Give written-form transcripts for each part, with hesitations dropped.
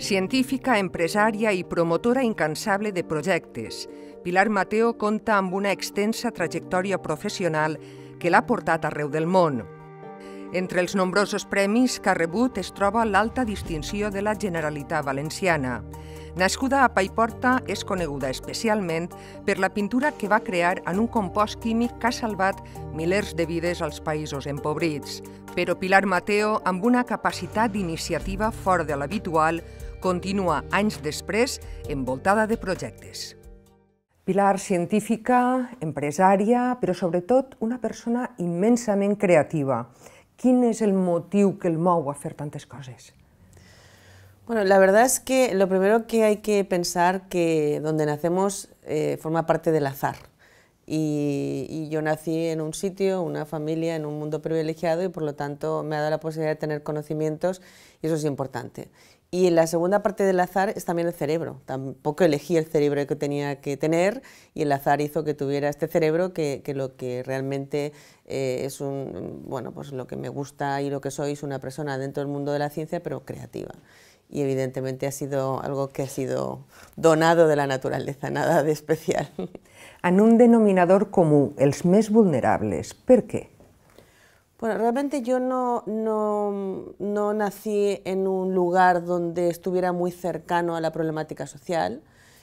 Científica, empresària i promotora incansable de projectes, Pilar Mateo compta amb una extensa trajectòria professional que l'ha portat arreu del món. Entre els nombrosos premis que ha rebut es troba l'alta distinció de la Generalitat Valenciana. Nascuda a Paiporta, és coneguda especialment per la pintura que va crear en un compost químic que ha salvat milers de vides als països empobrits. Però Pilar Mateo, amb una capacitat d'iniciativa fora de l'habitual, continua anys després envoltada de projectes. Pilar, científica, empresària, però sobretot una persona immensament creativa. ¿Quin és el motiu que el mou a fer tantes coses? Bueno, la verdad es que lo primero que hay que pensar que donde nacemos forma parte del azar. Y yo nací en un sitio, una familia, en un mundo privilegiado y por lo tanto me ha dado la posibilidad de tener conocimientos y eso es importante. Y la segunda parte del azar es también el cerebro. Tampoco elegí el cerebro que tenía que tener y el azar hizo que tuviera este cerebro que lo que realmente es pues lo que me gusta y lo que soy es una persona dentro del mundo de la ciencia pero creativa. Y evidentemente ha sido algo que ha sido donado de la naturaleza, nada de especial. En un denominador comú, els més vulnerables, ¿per qué? Bueno, realmente yo no nací en un lugar donde estuviera muy cercano a la problemática social,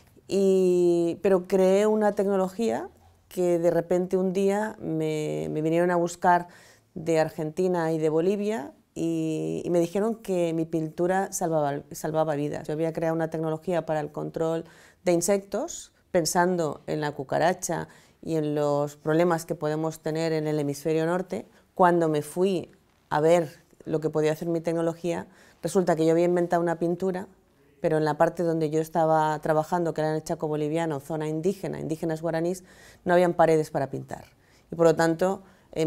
pero creé una tecnología que de repente un día me vinieron a buscar de Argentina y de Bolivia y me dijeron que mi pintura salvaba vidas. Yo había creado una tecnología para el control de insectos, pensando en la cucaracha y en los problemas que podemos tener en el hemisferio norte. Cuando me fui a ver lo que podía hacer mi tecnología, resulta que yo había inventado una pintura, pero en la parte donde yo estaba trabajando, que era en el Chaco boliviano, zona indígena, indígenas guaraníes, no habían paredes para pintar. Y por lo tanto,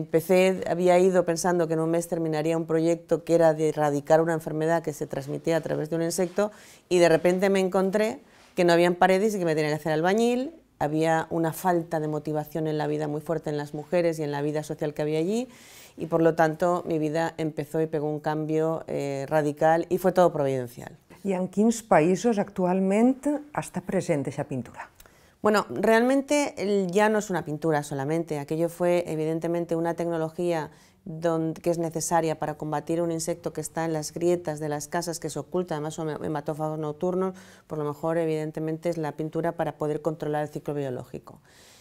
había ido pensando que en un mes terminaría un proyecto que era de erradicar una enfermedad que se transmitía a través de un insecto y de repente me encontré que no habían paredes y que me tenía que hacer albañil. Había una falta de motivación en la vida muy fuerte en las mujeres y en la vida social que había allí y por lo tanto mi vida empezó y pegó un cambio radical y fue todo providencial. I en quins països actualment està present aquesta pintura? Bueno, realmente ya no es una pintura solamente, aquello fue evidentemente una tecnología que es necesaria para combatir un insecto que está en las grietas de las casas, que se oculta, además son hematófagos nocturnos, por lo mejor evidentemente es la pintura para poder controlar el ciclo biológico.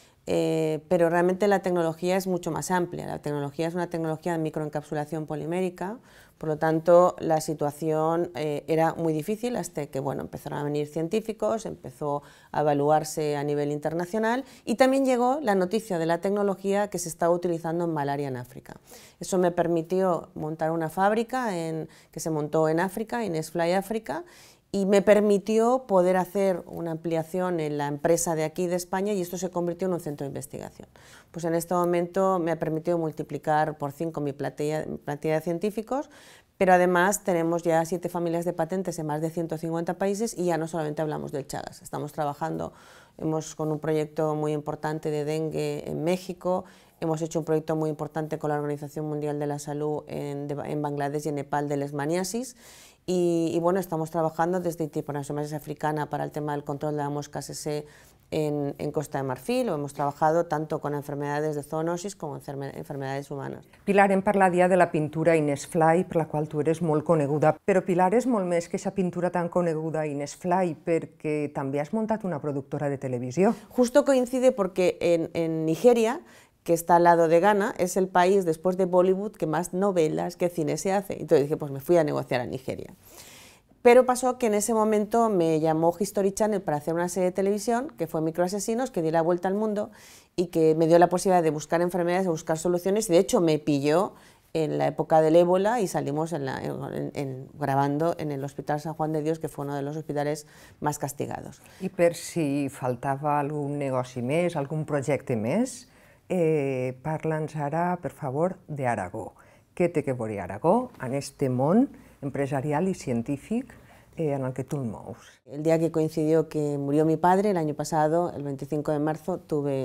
Pero realmente la tecnología es mucho más amplia, la tecnología es una tecnología de microencapsulación polimérica, por lo tanto la situación era muy difícil hasta que empezaron a venir científicos, empezó a evaluarse a nivel internacional y también llegó la noticia de la tecnología que se estaba utilizando en malaria en África. Eso me permitió montar una fábrica que se montó en África, Inesfly África, y me permitió poder hacer una ampliación en la empresa de aquí de España y esto se convirtió en un centro de investigación. Pues en este momento me ha permitido multiplicar por 5 mi plantilla de científicos, pero además tenemos ya 7 familias de patentes en más de 150 países y ya no solamente hablamos del Chagas, estamos trabajando con un proyecto muy importante de dengue en México, hemos hecho un proyecto muy importante con la Organización Mundial de la Salud en Bangladesh y en Nepal de leishmaniasis y estamos trabajando desde Triponosomiasis africana para el tema del control de la mosca CC en Costa de Marfil, o hemos trabajado tanto con enfermedades de zoonosis como enfermedades humanas. Pilar, hem parlat ja de la pintura Inesfly, per la qual tu eres molt coneguda, però Pilar és molt més que aquesta pintura tan coneguda Inesfly, perquè també has muntat una productora de televisió. Justo coincide porque en Nigeria, que está al lado de Ghana, es el país después de Bollywood que más novelas, que cine se hace. Entonces dije, pues me fui a negociar a Nigeria. Pero pasó que en ese momento me llamó History Channel para hacer una serie de televisión, que fue Microasesinos, que dio la vuelta al mundo y que me dio la posibilidad de buscar enfermedades, de buscar soluciones, y de hecho me pilló en la época del ébola y salimos grabando en el Hospital San Juan de Dios, que fue uno de los hospitales más castigados. I per si faltava algun negoci més, algun projecte més, parla'ns ara, per favor, d'Aragó. Què té que veure Aragó en este món empresarial y científic en el que tú mous? El día que coincidió que murió mi padre, el año pasado, el 25 de marzo, tuve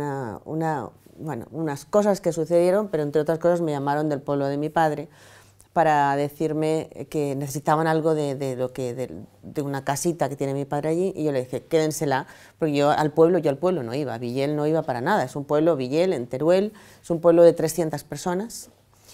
unas cosas que sucedieron, pero entre otras cosas me llamaron del pueblo de mi padre para decirme que necesitaban algo de una casita que tiene mi padre allí, y yo le dije, quédensela, porque yo al pueblo no iba, Villel no iba para nada, es un pueblo, Villel, en Teruel, es un pueblo de 300 personas,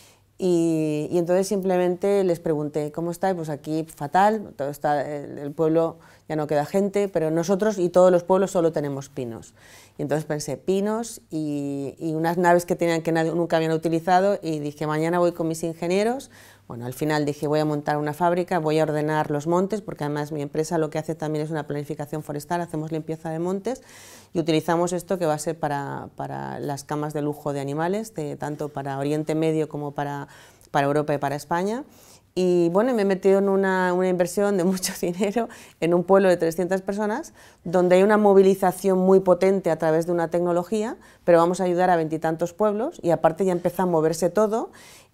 y entonces simplemente les pregunté, ¿cómo estáis? Pues aquí fatal, todo está, el pueblo ya no queda gente, pero nosotros y todos los pueblos solo tenemos pinos. Y entonces pensé, pinos y unas naves que tenían que nunca habían utilizado, y dije, mañana voy con mis ingenieros. Bueno, al final dije, voy a montar una fábrica, voy a ordenar los montes, porque además mi empresa lo que hace también es una planificación forestal, hacemos limpieza de montes, y utilizamos esto que va a ser para las camas de lujo de animales, tanto para Oriente Medio como para Europa y para España. Y bueno, me he metido en una inversión de mucho dinero en un pueblo de 300 personas, donde hay una movilización muy potente a través de una tecnología, pero vamos a ayudar a 20 y tantos pueblos, y aparte ya empieza a moverse todo,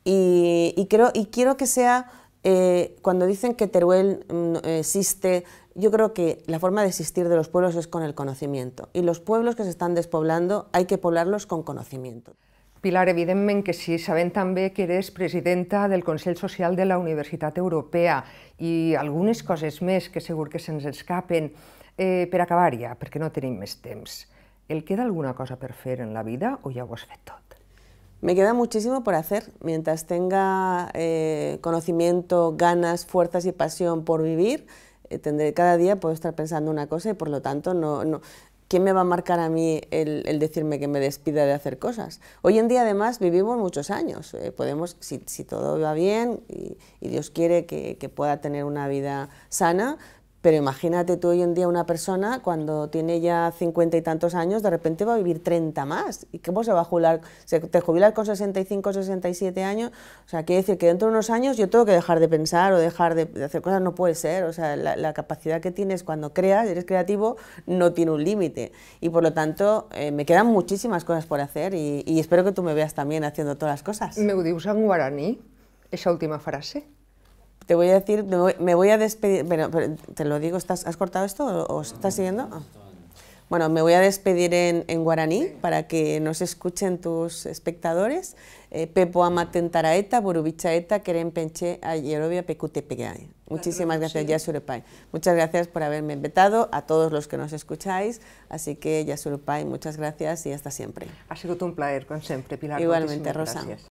y quiero que sea, cuando dicen que Teruel existe, yo creo que la forma de existir de los pueblos es con el conocimiento, y los pueblos que se están despoblando hay que poblarlos con conocimiento. Pilar, evidentment que sí, sabem també que eres presidenta del Consell Social de la Universitat Europea i algunes coses més que segur que se'ns escapen. Per acabar ja, perquè no tenim més temps, ¿el queda alguna cosa per fer en la vida o ja ho has fet tot? Me queda muchísimo por hacer. Mientras tenga conocimiento, ganas, fuerzas y pasión por vivir, cada día puedo estar pensando una cosa, y por lo tanto ¿quién me va a marcar a mí el decirme que me despida de hacer cosas? Hoy en día además vivimos muchos años, podemos, si todo va bien y Dios quiere que pueda tener una vida sana, pero imagínate tú hoy en día una persona cuando tiene ya 50 y tantos años, de repente va a vivir 30 más. ¿Y cómo se va a jubilar? ¿Te jubilas con 65, 67 años? O sea, quiere decir que dentro de unos años yo tengo que dejar de pensar o dejar de hacer cosas, no puede ser. O sea, la capacidad que tienes cuando creas, eres creativo, no tiene un límite. Y por lo tanto, me quedan muchísimas cosas por hacer, y espero que tú me veas también haciendo todas las cosas. ¿Me ho dius en guaraní, esa última frase? Te voy a decir, me voy a despedir, pero te lo digo, ¿has cortado esto o estás siguiendo? Ah. Bueno, me voy a despedir en guaraní para que nos escuchen tus espectadores. Pepo ama tentaraeta, burubichaeta, queren penche a Yerovia pecute pegai. Muchísimas gracias, Yasurupai. Muchas gracias por haberme invitado, a todos los que nos escucháis. Así que, Yasurupai, muchas gracias y hasta siempre. Ha sigut un plaer, com sempre, Pilar. Igualmente, Rosa. Gràcies.